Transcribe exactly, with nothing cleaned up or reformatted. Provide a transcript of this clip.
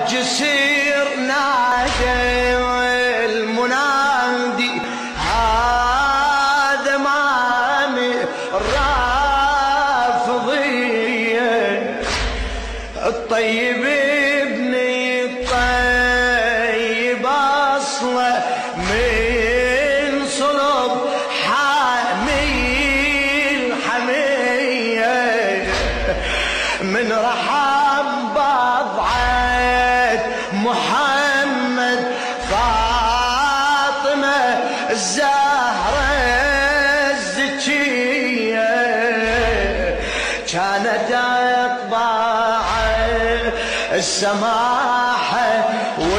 جسير نادى المنادي هذا مامي الرافضية الطيب ابني الطيب أصله من صلب حامي الحمية من رحم بضعة محمد فاطمة الزهرة الزكية كانت أطباع السماحة